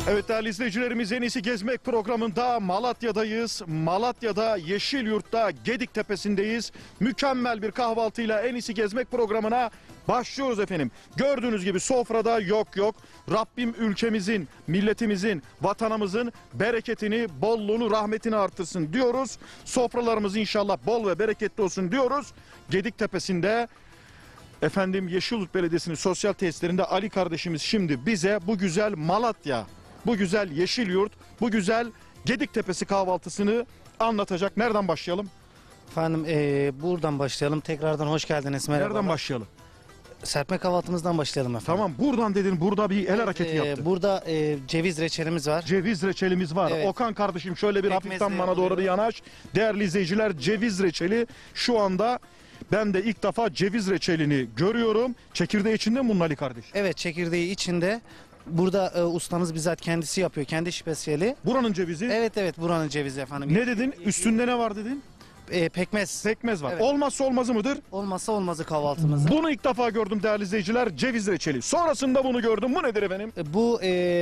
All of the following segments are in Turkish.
Evet değerli izleyicilerimiz, En İyisi Gezmek programında Malatya'dayız. Malatya'da Yeşilyurt'ta Gedik Tepesi'ndeyiz. Mükemmel bir kahvaltıyla En İyisi Gezmek programına başlıyoruz efendim. Gördüğünüz gibi sofrada yok. Rabbim ülkemizin, milletimizin, vatanımızın bereketini, bolluğunu, rahmetini artırsın diyoruz. Sofralarımız inşallah bol ve bereketli olsun diyoruz. Gedik Tepesi'nde efendim Yeşilyurt Belediyesi'nin sosyal tesislerinde Ali kardeşimiz şimdi bize bu güzel Malatya, bu güzel Yeşilyurt, bu güzel Gedik Tepesi kahvaltısını anlatacak. Nereden başlayalım? Efendim buradan başlayalım. Tekrardan hoş geldiniz. Merhaba. Nereden başlayalım? Serpme kahvaltımızdan başlayalım efendim. Tamam, buradan dedin, burada bir el hareketi yaptın. Burada ceviz reçelimiz var. Ceviz reçelimiz var. Evet. Okan kardeşim şöyle bir Pekmezle hafiften bana doğru yapılıyor. bir yanaş. Değerli izleyiciler, ceviz reçeli şu anda ben de ilk defa ceviz reçelini görüyorum. Çekirdeği içinde mi bunun Ali kardeş? Evet, çekirdeği içinde. Burada ustamız bizzat kendisi yapıyor. Kendi spesiyeli. Buranın cevizi. Evet, buranın cevizi efendim. Ne dedin? Üstünde ne var dedin? Pekmez. Pekmez var. Evet. Olmazsa olmazı mıdır? Olmazsa olmazı kahvaltımızda. Bunu ilk defa gördüm değerli izleyiciler. Ceviz reçeli. Sonrasında bunu gördüm. Bu nedir efendim? Bu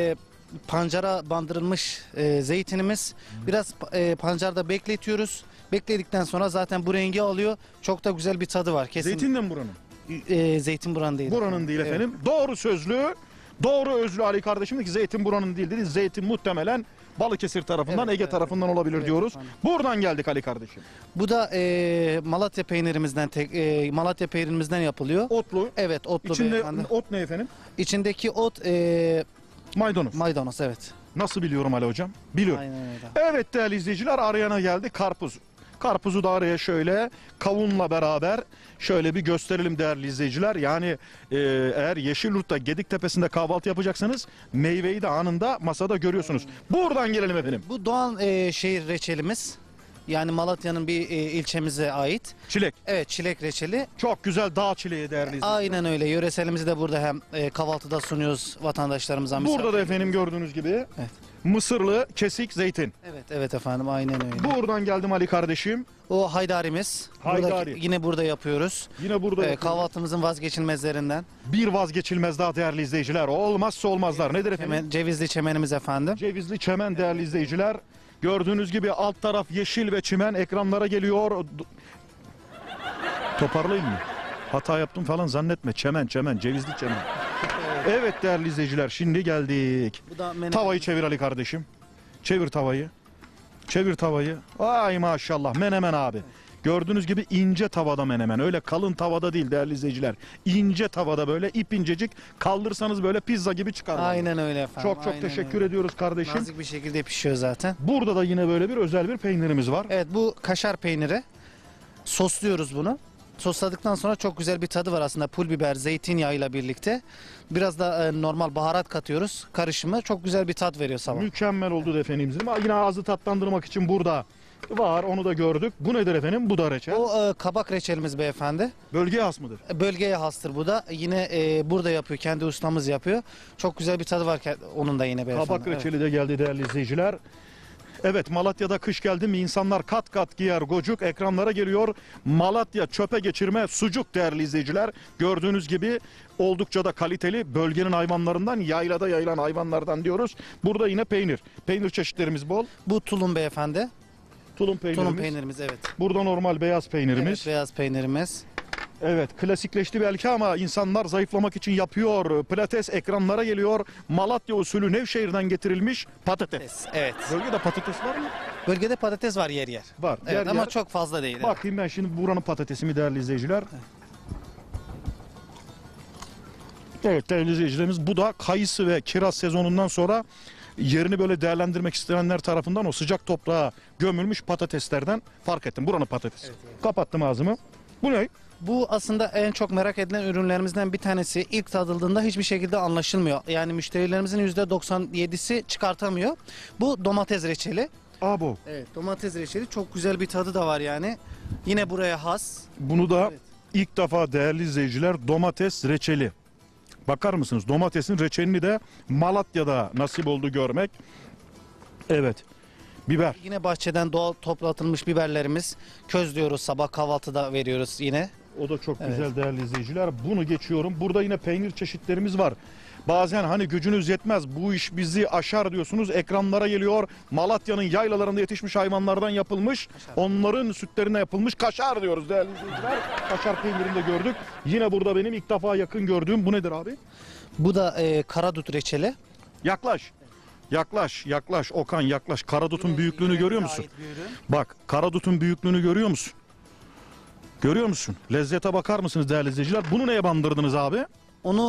pancara bandırılmış zeytinimiz. Biraz pancarda bekletiyoruz. Bekledikten sonra zaten bu rengi alıyor. Çok da güzel bir tadı var. Kesin. Zeytin de mi buranın? Zeytin buranın değil. Buranın değil Evet. efendim. Doğru sözlü, doğru özlü Ali kardeşim dedi ki zeytin buranın değil dedi. Zeytin muhtemelen Balıkesir tarafından, Evet, Ege evet, tarafından olabilir evet, diyoruz. efendim. Buradan geldik Ali kardeşim. Bu da Malatya peynirimizden Malatya peynirimizden yapılıyor. Otlu. Evet, otlu İçinde beyefendi. ot ne efendim? İçindeki ot Maydanoz. maydanoz, evet. Nasıl biliyorum Ali hocam? Biliyorum. Aynen öyle. Evet değerli izleyiciler, arayana geldi karpuz. Karpuzu da araya şöyle kavunla beraber şöyle bir gösterelim değerli izleyiciler. Yani eğer Yeşilyurt'ta Gedik Tepesi'nde kahvaltı yapacaksanız meyveyi de anında masada görüyorsunuz. Buradan gelelim efendim. Bu Doğan şehir reçelimiz. Yani Malatya'nın bir ilçemize ait. Çilek. Evet, çilek reçeli. Çok güzel dağ çileği değerli izleyiciler. Aynen öyle. Yöreselimizi de burada hem kahvaltıda sunuyoruz vatandaşlarımıza. Burada da efendim gördüğünüz gibi Evet. mısırlı kesik zeytin. Evet efendim, aynen öyle. Buradan geldim Ali kardeşim. O haydarimiz. Haydari. Yine burada yapıyoruz. Yine burada yapıyoruz. Kahvaltımızın vazgeçilmezlerinden. Bir vazgeçilmez daha değerli izleyiciler. Olmazsa olmazlar. Nedir efendim? Hemen cevizli çemenimiz efendim. Cevizli çemen değerli izleyiciler. Gördüğünüz gibi alt taraf yeşil ve çimen ekranlara geliyor. Toparlayın mı? Hata yaptım falan zannetme. Çemen, cevizli çemen. Evet değerli izleyiciler, şimdi geldik. Bu da menemen. Tavayı çevir Ali kardeşim. Çevir tavayı. Çevir tavayı. Ay maşallah, menemen abi. Gördüğünüz gibi ince tavada menemen. Öyle kalın tavada değil değerli izleyiciler. İnce tavada böyle ip incecik, kaldırsanız böyle pizza gibi çıkar. Aynen öyle efendim. Çok aynen teşekkür öyle. ediyoruz kardeşim. Nazik bir şekilde pişiyor zaten. Burada da yine böyle bir özel bir peynirimiz var. Evet, bu kaşar peyniri. Sosluyoruz bunu. Sosladıktan sonra çok güzel bir tadı var aslında. Pul biber, zeytinyağıyla birlikte. Biraz da normal baharat katıyoruz. Karışımı çok güzel bir tat veriyor sabah. Mükemmel oldu efendim. Ama yine ağzı tatlandırmak için burada var, onu da gördük. Bu nedir efendim? Bu da reçel. O kabak reçelimiz beyefendi. Bölgeye has mıdır? Bölgeye hastır bu da. Yine burada yapıyor. Kendi ustamız yapıyor. Çok güzel bir tadı var onun da yine beyefendi. Kabak reçeli de geldi değerli izleyiciler. Evet, Malatya'da kış geldi mi insanlar kat kat giyer gocuk, ekranlara geliyor. Malatya çöpe geçirme sucuk değerli izleyiciler. Gördüğünüz gibi oldukça da kaliteli, bölgenin hayvanlarından, yaylada yayılan hayvanlardan diyoruz. Burada yine peynir. Peynir çeşitlerimiz bol. Bu tulum beyefendi. Tulum peynirimiz. Tulum peynirimiz, evet. Burada normal beyaz peynirimiz. Evet, beyaz peynirimiz. Evet, klasikleşti belki ama insanlar zayıflamak için yapıyor. Pilates ekranlara geliyor. Malatya usulü Nevşehir'den getirilmiş patates. Evet. Bölgede patates var mı? Bölgede patates var yer yer. Var. Evet, Yer ama yer. çok fazla değil. Evet. Bakayım ben şimdi buranın patatesimi değerli izleyiciler. Evet değerli izleyicilerimiz, bu da kayısı ve kiraz sezonundan sonra yerini böyle değerlendirmek isteyenler tarafından o sıcak toprağa gömülmüş patateslerden fark ettim. Buranın patatesi. Evet. Kapattım ağzımı. Bu ne? Bu aslında en çok merak edilen ürünlerimizden bir tanesi. İlk tadıldığında hiçbir şekilde anlaşılmıyor. Yani müşterilerimizin %97'si çıkartamıyor. Bu domates reçeli. Abo. Evet, domates reçeli çok güzel bir tadı da var yani. Yine buraya has. Bunu da Evet. ilk defa değerli izleyiciler domates reçeli. Bakar mısınız? Domatesin reçelini de Malatya'da nasip oldu görmek. Evet. Biber. Yine bahçeden doğal toplatılmış biberlerimiz. Közlüyoruz, sabah kahvaltıda veriyoruz yine. O da çok Evet. güzel değerli izleyiciler. Bunu geçiyorum. Burada yine peynir çeşitlerimiz var. Bazen hani gücünüz yetmez, bu iş bizi aşar diyorsunuz. Ekranlara geliyor. Malatya'nın yaylalarında yetişmiş hayvanlardan yapılmış, onların sütlerine yapılmış kaşar diyoruz değerli izleyiciler. Kaşar peynirini de gördük. Yine burada benim ilk defa yakın gördüğüm, bu nedir abi? Bu da karadut reçeli. Yaklaş. Yaklaş Okan, yaklaş. Karadutun büyüklüğünü görüyor musun? Bak, karadutun büyüklüğünü görüyor musun? Görüyor musun? Lezzete bakar mısınız değerli izleyiciler? Bunu neye bandırdınız abi? Onu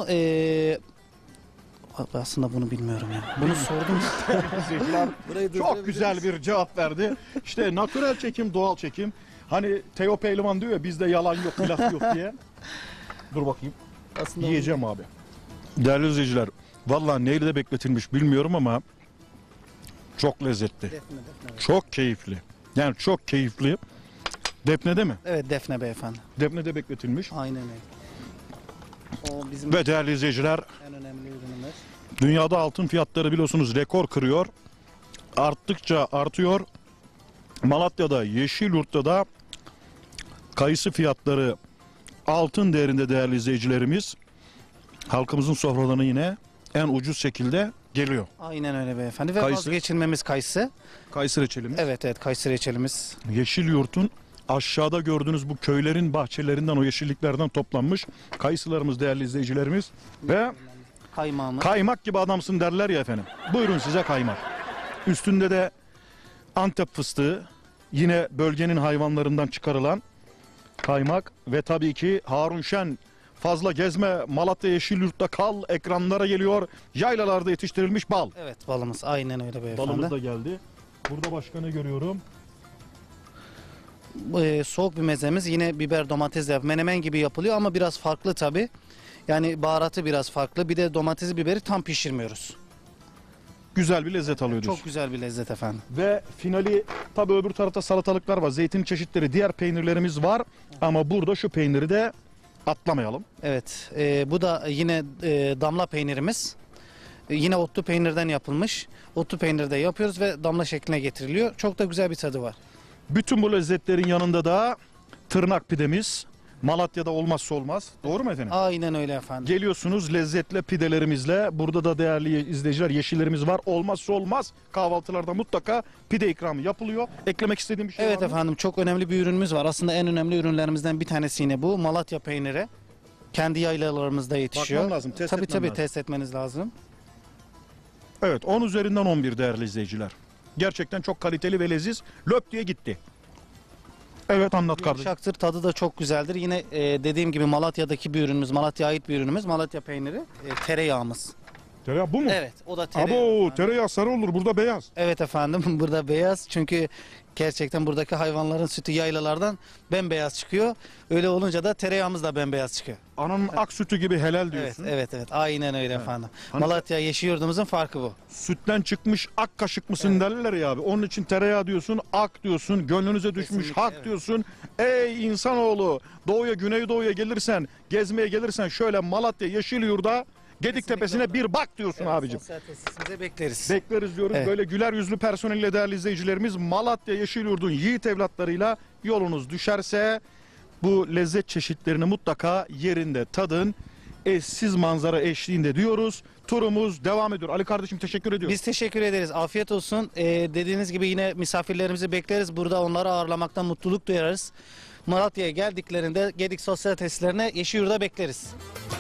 aslında bunu bilmiyorum ya. Bunu sordum. İzleyiciler çok güzel bir cevap verdi. İşte natürel çekim, doğal çekim. Hani Teo Pehlivan diyor ya, bizde yalan yok, laf yok diye. Dur bakayım. Aslında Yiyeceğim abi. Değerli izleyiciler, vallahi neyle bekletilmiş bilmiyorum ama çok lezzetli. Defne. Çok keyifli. Yani çok keyifli. Defne'de mi? Evet, defne beyefendi. Defne'de bekletilmiş. Aynen öyle. O bizim Ve değerli izleyiciler, en önemli ürünümüz. dünyada altın fiyatları biliyorsunuz rekor kırıyor. Arttıkça artıyor. Malatya'da, Yeşilyurt'ta da kayısı fiyatları altın değerinde değerli izleyicilerimiz. Halkımızın sofralarına yine en ucuz şekilde geliyor. Aynen öyle beyefendi. Ve Kayısı. vazgeçilmemiz kayısı. Kayısı reçelimiz. Evet, kayısı reçelimiz. Yeşilyurt'un aşağıda gördüğünüz bu köylerin bahçelerinden, o yeşilliklerden toplanmış kayısılarımız değerli izleyicilerimiz. Ve Kaymağımız. kaymak gibi adamsın derler ya efendim. Buyurun size kaymak. Üstünde de Antep fıstığı, yine bölgenin hayvanlarından çıkarılan kaymak ve tabii ki Harun Şen fazla gezme, Malatya Yeşilyurt'ta kal ekranlara geliyor. Yaylalarda yetiştirilmiş bal. Evet, balımız. Aynen öyle beyefendi. Balımız da geldi. Burada başka ne görüyorum? Soğuk bir mezemiz. Yine biber domatesle menemen gibi yapılıyor ama biraz farklı tabi. Yani baharatı biraz farklı. Bir de domatesi biberi tam pişirmiyoruz. Güzel bir lezzet alıyor diyorsun. Çok güzel bir lezzet efendim. Ve finali, tabii öbür tarafta salatalıklar var, zeytin çeşitleri, diğer peynirlerimiz var. Ama burada şu peyniri de atlamayalım. Evet, bu da yine damla peynirimiz. Yine otlu peynirden yapılmış. Otlu peynir de yapıyoruz ve damla şekline getiriliyor. Çok da güzel bir tadı var. Bütün bu lezzetlerin yanında da tırnak pidemiz Malatya'da olmazsa olmaz. Doğru mu efendim? Aynen öyle efendim. Geliyorsunuz lezzetli pidelerimizle. Burada da değerli izleyiciler yeşillerimiz var. Olmazsa olmaz kahvaltılarda mutlaka pide ikramı yapılıyor. Eklemek istediğim bir şey Evet var mı? efendim, çok önemli bir ürünümüz var. Aslında en önemli ürünlerimizden bir tanesi yine bu. Malatya peyniri. Kendi yaylalarımızda yetişiyor. Bakmam lazım, test tabii etmem lazım. test etmeniz lazım. Evet, 10 üzerinden 11 değerli izleyiciler. Gerçekten çok kaliteli ve leziz. Löp diye gitti. Evet, anlat kardeşim. Yumuşaktır, tadı da çok güzeldir. Yine dediğim gibi Malatya'daki bir ürünümüz, Malatya'ya ait bir ürünümüz. Malatya peyniri, tereyağımız. Tereyağı bu mu? Evet, o da tereyağı. Abo, efendim. tereyağı sarı olur, burada beyaz. Evet efendim, burada beyaz çünkü gerçekten buradaki hayvanların sütü yaylalardan bembeyaz çıkıyor. Öyle olunca da tereyağımız da bembeyaz çıkıyor. Ananın ak sütü gibi helal Evet, diyorsun. evet, aynen öyle efendim. Hani- Malatya Yeşilyurt'umuzun farkı bu. Sütten çıkmış ak kaşık mısın derler ya abi. Onun için tereyağı diyorsun, ak diyorsun, gönlünüze düşmüş Kesinlikle, hak evet. diyorsun. Ey insanoğlu, doğuya, güneydoğuya gelirsen, gezmeye gelirsen şöyle Malatya Yeşilyurt'a, Gedik Tepesi'ne bir bak diyorsun abicim. Sosyal tesisimize bekleriz. Bekleriz diyoruz. Evet. Böyle güler yüzlü personelle değerli izleyicilerimiz, Malatya Yeşilyurt'un yiğit evlatlarıyla yolunuz düşerse bu lezzet çeşitlerini mutlaka yerinde tadın. Eşsiz manzara eşliğinde diyoruz. Turumuz devam ediyor. Ali kardeşim teşekkür ediyorum. Biz teşekkür ederiz. Afiyet olsun. Dediğiniz gibi yine misafirlerimizi bekleriz. Burada onları ağırlamaktan mutluluk duyarız. Malatya'ya geldiklerinde Gedik sosyal tesislerine Yeşilyurt'a bekleriz.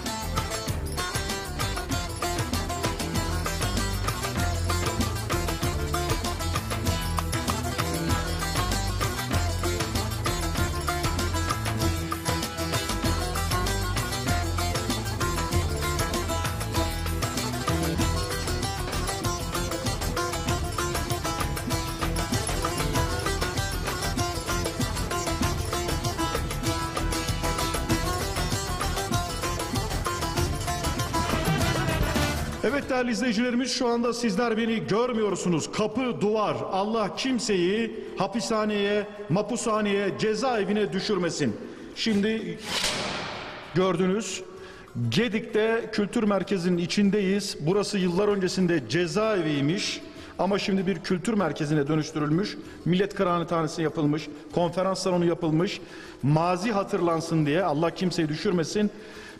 Evet değerli izleyicilerimiz, şu anda sizler beni görmüyorsunuz. Kapı duvar. Allah kimseyi hapishaneye, mapushaneye, cezaevine düşürmesin. Şimdi gördünüz, Gedik'te kültür merkezinin içindeyiz. Burası yıllar öncesinde cezaeviymiş. Ama şimdi bir kültür merkezine dönüştürülmüş. Millet Kıraathanesi yapılmış. Konferans salonu yapılmış. Mazi hatırlansın diye, Allah kimseyi düşürmesin.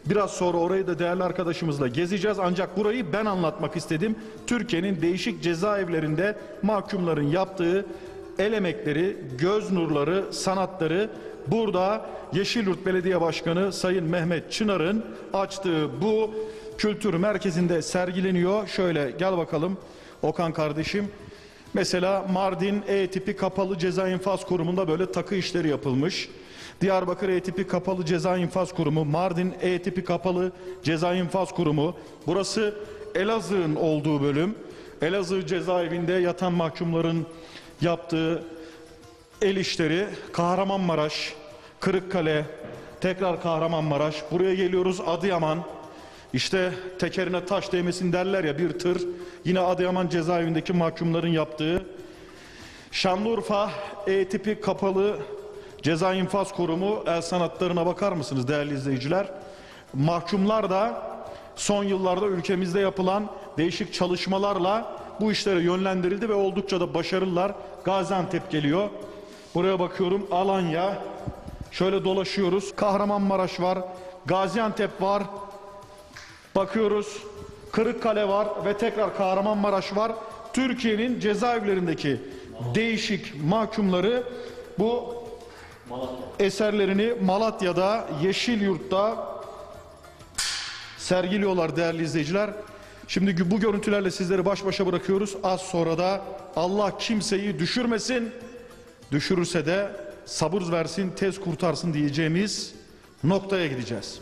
Biraz sonra orayı da değerli arkadaşımızla gezeceğiz. Ancak burayı ben anlatmak istedim. Türkiye'nin değişik cezaevlerinde mahkumların yaptığı el emekleri, göz nurları, sanatları burada Yeşilyurt Belediye Başkanı Sayın Mehmet Çınar'ın açtığı bu kültür merkezinde sergileniyor. Şöyle gel bakalım Okan kardeşim. Mesela Mardin E tipi kapalı ceza infaz kurumunda böyle takı işleri yapılmış. Diyarbakır E tipi kapalı ceza infaz kurumu, Mardin E tipi kapalı ceza infaz kurumu. Burası Elazığ'ın olduğu bölüm. Elazığ cezaevinde yatan mahkumların yaptığı el işleri. Kahramanmaraş, Kırıkkale, tekrar Kahramanmaraş. Buraya geliyoruz Adıyaman. İşte tekerine taş değmesin derler ya, bir tır. Yine Adıyaman cezaevindeki mahkumların yaptığı. Şanlıurfa E tipi kapalı ceza infaz kurumu el sanatlarına bakar mısınız değerli izleyiciler? Mahkumlar da son yıllarda ülkemizde yapılan değişik çalışmalarla bu işlere yönlendirildi ve oldukça da başarılılar. Gaziantep geliyor. Buraya bakıyorum Alanya. Şöyle dolaşıyoruz. Kahramanmaraş var. Gaziantep var. Bakıyoruz Kırıkkale var ve tekrar Kahramanmaraş var. Türkiye'nin cezaevlerindeki değişik mahkumları bu eserlerini Malatya'da Yeşilyurt'ta sergiliyorlar değerli izleyiciler. Şimdi bu görüntülerle sizleri baş başa bırakıyoruz. Az sonra da Allah kimseyi düşürmesin, düşürürse de sabır versin, tez kurtarsın diyeceğimiz noktaya gideceğiz.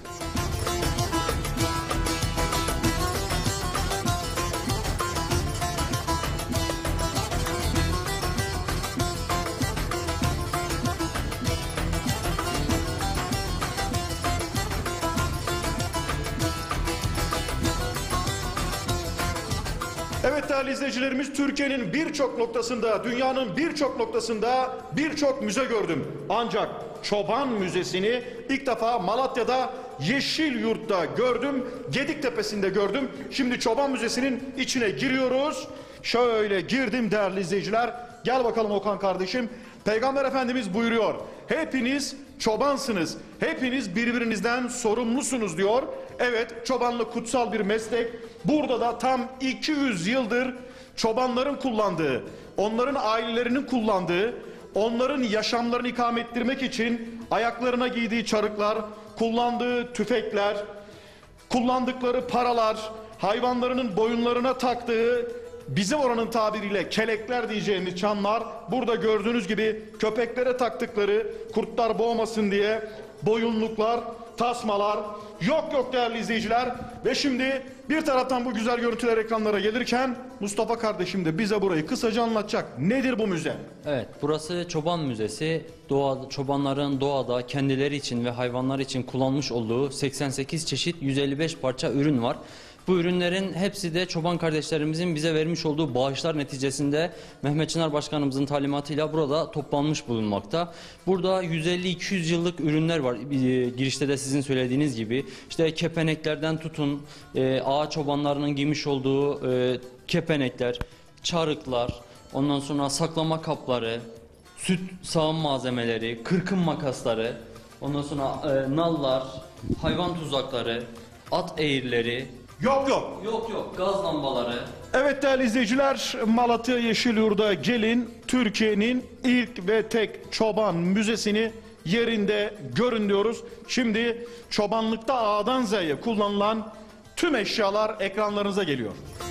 Evet değerli izleyicilerimiz, Türkiye'nin birçok noktasında, dünyanın birçok noktasında birçok müze gördüm. Ancak Çoban Müzesi'ni ilk defa Malatya'da Yeşilyurt'ta gördüm, Gediktepe'sinde gördüm. Şimdi Çoban Müzesi'nin içine giriyoruz. Şöyle girdim değerli izleyiciler. Gel bakalım Okan kardeşim. Peygamber Efendimiz buyuruyor. Hepiniz çobansınız. Hepiniz birbirinizden sorumlusunuz diyor. Evet, çobanlık kutsal bir meslek. Burada da tam 200 yıldır çobanların kullandığı, onların ailelerinin kullandığı, onların yaşamlarını ikame ettirmek için ayaklarına giydiği çarıklar, kullandığı tüfekler, kullandıkları paralar, hayvanlarının boyunlarına taktığı, bizim oranın tabiriyle kelekler diyeceğimiz çanlar, burada gördüğünüz gibi köpeklere taktıkları, kurtlar boğmasın diye boyunluklar, tasmalar, yok değerli izleyiciler. Ve şimdi bir taraftan bu güzel görüntüler ekranlara gelirken Mustafa kardeşim de bize burayı kısaca anlatacak. Nedir bu müze? Evet, burası Çoban Müzesi. Çobanların doğada kendileri için ve hayvanlar için kullanmış olduğu 88 çeşit 155 parça ürün var. Bu ürünlerin hepsi de çoban kardeşlerimizin bize vermiş olduğu bağışlar neticesinde Mehmet Çınar Başkanımızın talimatıyla burada toplanmış bulunmakta. Burada 150-200 yıllık ürünler var. Girişte de sizin söylediğiniz gibi. İşte kepeneklerden tutun, ağa çobanlarının giymiş olduğu kepenekler, çarıklar, ondan sonra saklama kapları, süt sağım malzemeleri, kırkım makasları, ondan sonra nallar, hayvan tuzakları, at eğirleri. Yok, gaz lambaları. Evet değerli izleyiciler, Malatya Yeşilyurt'a gelin, Türkiye'nin ilk ve tek çoban müzesini yerinde görün diyoruz. Şimdi çobanlıkta A'dan Z'ye kullanılan tüm eşyalar ekranlarınıza geliyor.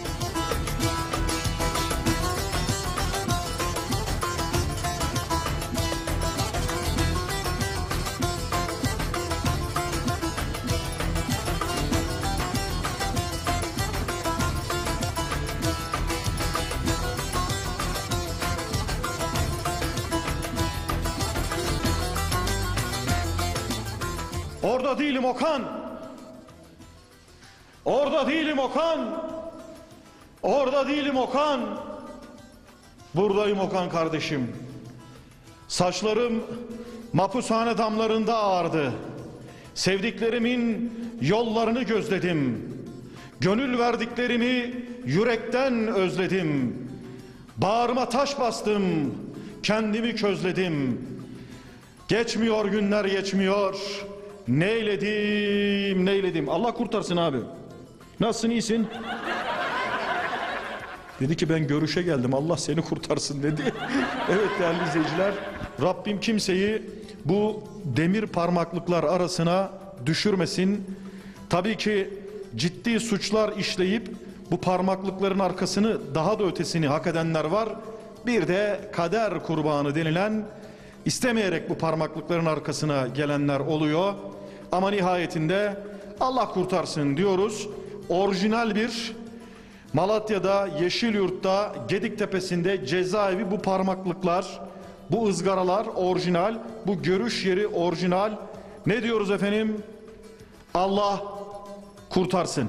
Orada değilim Okan. Orada değilim Okan. Orada değilim Okan. Buradayım Okan kardeşim. Saçlarım mapushane damlarında ağardı. Sevdiklerimin yollarını gözledim. Gönül verdiklerimi yürekten özledim. Bağrıma taş bastım, kendimi közledim. Geçmiyor günler geçmiyor. Neyledim. Allah kurtarsın abi. Nasılsın, iyisin? Dedi ki ben görüşe geldim, Allah seni kurtarsın dedi. Evet değerli izleyiciler, Rabbim kimseyi bu demir parmaklıklar arasına düşürmesin. Tabii ki ciddi suçlar işleyip bu parmaklıkların arkasını, daha da ötesini hak edenler var. Bir de kader kurbanı denilen, istemeyerek bu parmaklıkların arkasına gelenler oluyor. Ama nihayetinde Allah kurtarsın diyoruz. Orijinal bir Malatya'da Yeşilyurt'ta Gediktepe'sinde cezaevi, bu parmaklıklar, bu ızgaralar orijinal, bu görüş yeri orijinal. Ne diyoruz efendim? Allah kurtarsın.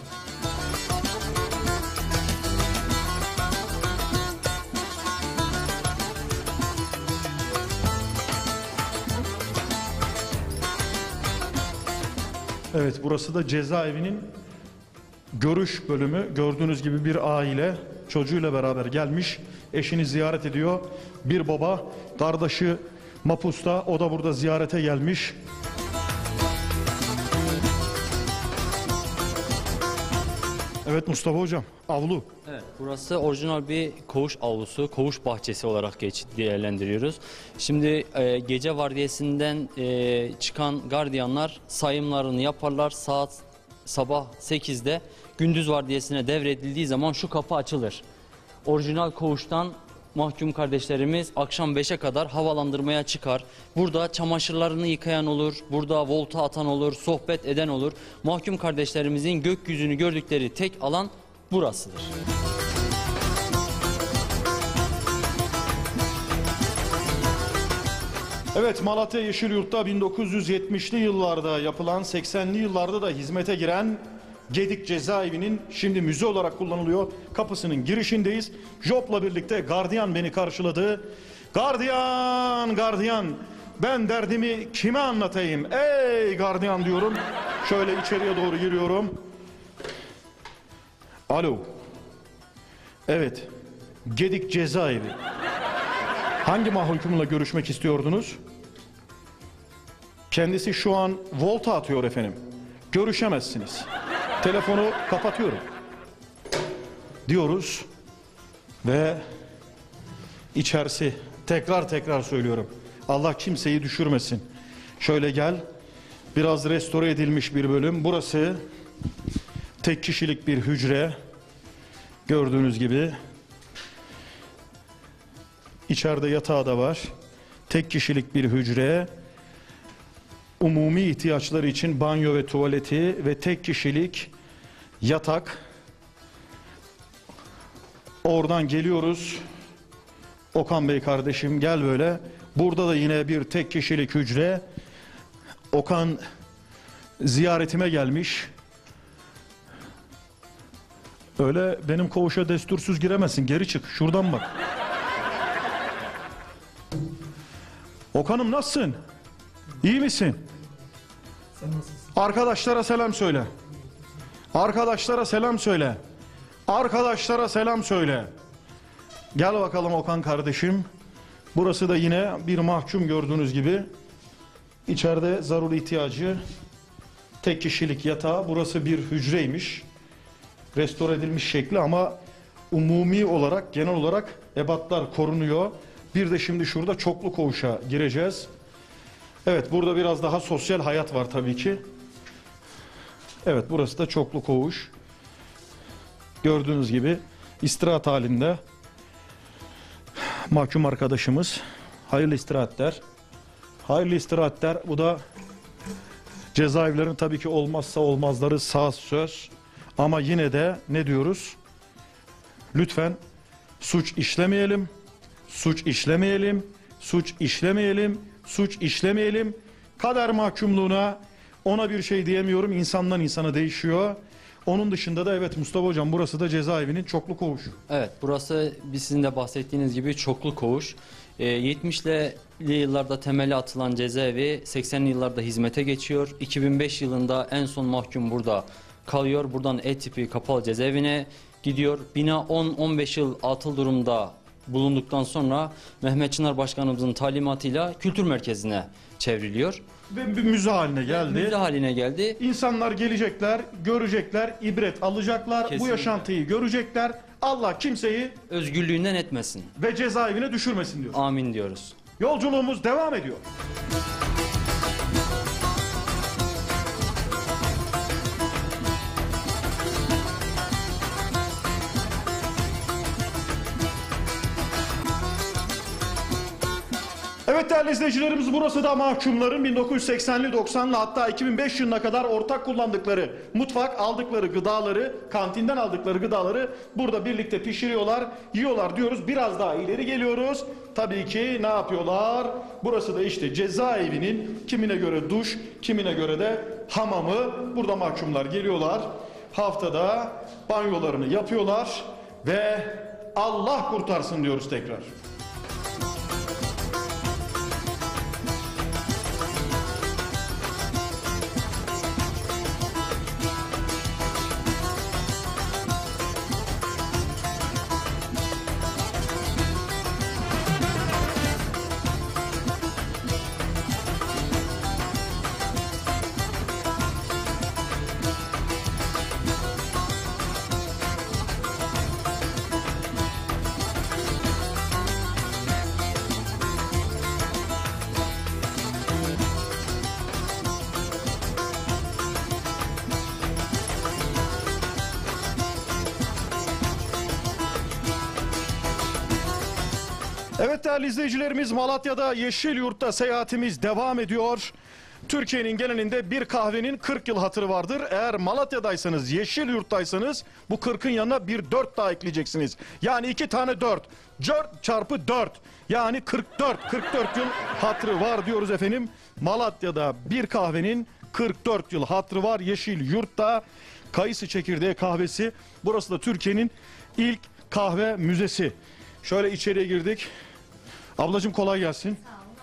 Evet, burası da cezaevinin görüş bölümü. Gördüğünüz gibi bir aile çocuğuyla beraber gelmiş. Eşini ziyaret ediyor. Bir baba, kardeşi mapusta, o da burada ziyarete gelmiş. Evet Mustafa hocam, avlu. Evet, burası orijinal bir koğuş avlusu, koğuş bahçesi olarak değerlendiriyoruz. Şimdi gece vardiyasından çıkan gardiyanlar sayımlarını yaparlar. Sabah 8'de gündüz vardiyasına devredildiği zaman şu kapı açılır. Orijinal koğuştan mahkum kardeşlerimiz akşam 5'e kadar havalandırmaya çıkar. Burada çamaşırlarını yıkayan olur, burada volta atan olur, sohbet eden olur. Mahkum kardeşlerimizin gökyüzünü gördükleri tek alan burasıdır. Evet, Malatya Yeşilyurt'ta 1970'li yıllarda yapılan, 80'li yıllarda da hizmete giren Gedik cezaevinin şimdi müze olarak kullanılıyor. Kapısının girişindeyiz. Jop'la birlikte gardiyan beni karşıladı. Gardiyan, ben derdimi kime anlatayım? Ey gardiyan diyorum. Şöyle içeriye doğru giriyorum. Alo. Evet, Gedik cezaevi. Hangi mahkumla görüşmek istiyordunuz? Kendisi şu an volta atıyor efendim. Görüşemezsiniz. Telefonu kapatıyorum diyoruz ve içerisi, tekrar söylüyorum, Allah kimseyi düşürmesin. Şöyle gel, biraz restore edilmiş bir bölüm. Burası tek kişilik bir hücre. Gördüğünüz gibi içeride yatağı da var. Tek kişilik bir hücre. Umumi ihtiyaçları için banyo ve tuvaleti ve tek kişilik yatak. Oradan geliyoruz. Okan Bey kardeşim gel böyle. Burada da yine bir tek kişilik hücre. Okan ziyaretime gelmiş. Öyle benim koğuşa destursuz giremezsin. Geri çık. Şuradan bak. Okan'ım nasılsın? İyi misin? Sen nasılsın? Arkadaşlara selam söyle. Arkadaşlara selam söyle. Arkadaşlara selam söyle. Gel bakalım Okan kardeşim. Burası da yine bir mahkum gördüğünüz gibi. İçeride zaruri ihtiyacı, tek kişilik yatağı. Burası bir hücreymiş. Restore edilmiş şekli ama umumi olarak, genel olarak ebatlar korunuyor. Bir de şimdi şurada çoklu koğuşa gireceğiz. Evet, burada biraz daha sosyal hayat var tabii ki. Evet, burası da çoklu koğuş. Gördüğünüz gibi istirahat halinde mahkum arkadaşımız. Hayırlı istirahatler. Hayırlı istirahatler. Bu da cezaevlerin tabii ki olmazsa olmazları, sağ söz. Ama yine de ne diyoruz? Lütfen suç işlemeyelim. Suç işlemeyelim. Suç işlemeyelim. Suç işlemeyelim. Kader mahkumluğuna ona bir şey diyemiyorum. İnsandan insana değişiyor. Onun dışında da evet Mustafa Hocam, burası da cezaevinin çoklu koğuşu. Evet, burası sizin de bahsettiğiniz gibi çoklu koğuş. 70'li yıllarda temeli atılan cezaevi 80'li yıllarda hizmete geçiyor. 2005 yılında en son mahkum burada kalıyor. Buradan E tipi kapalı cezaevine gidiyor. Bina 10-15 yıl atıl durumda bulunduktan sonra Mehmet Çınar Başkanımızın talimatıyla kültür merkezine çevriliyor. Ve bir müze haline geldi. Müze haline geldi. İnsanlar gelecekler, görecekler, ibret alacaklar, bu Kesinlikle. yaşantıyı görecekler. Allah kimseyi Özgürlüğünden etmesin. ve cezaevine düşürmesin diyor. Amin diyoruz. Yolculuğumuz devam ediyor. Evet değerli izleyicilerimiz, burası da mahkumların 1980'li 90'lı hatta 2005 yılına kadar ortak kullandıkları mutfak, aldıkları gıdaları, kantinden aldıkları gıdaları burada birlikte pişiriyorlar, yiyorlar diyoruz. Biraz daha ileri geliyoruz. Tabii ki ne yapıyorlar? Burası da işte cezaevinin kimine göre duş, kimine göre de hamamı. Burada mahkumlar geliyorlar. Haftada banyolarını yapıyorlar ve Allah kurtarsın diyoruz tekrar. Evet değerli izleyicilerimiz, Malatya'da Yeşilyurt'ta seyahatimiz devam ediyor. Türkiye'nin genelinde bir kahvenin 40 yıl hatırı vardır. Eğer Malatya'daysanız, Yeşilyurt'taysanız bu 40'ın yanına bir 4 daha ekleyeceksiniz. Yani 2 tane 4. 4 çarpı 4. Yani 44. 44 yıl hatırı var diyoruz efendim. Malatya'da bir kahvenin 44 yıl hatırı var. Yeşilyurt'ta kayısı çekirdeği kahvesi. Burası da Türkiye'nin ilk kahve müzesi. Şöyle içeriye girdik. Ablacığım kolay gelsin.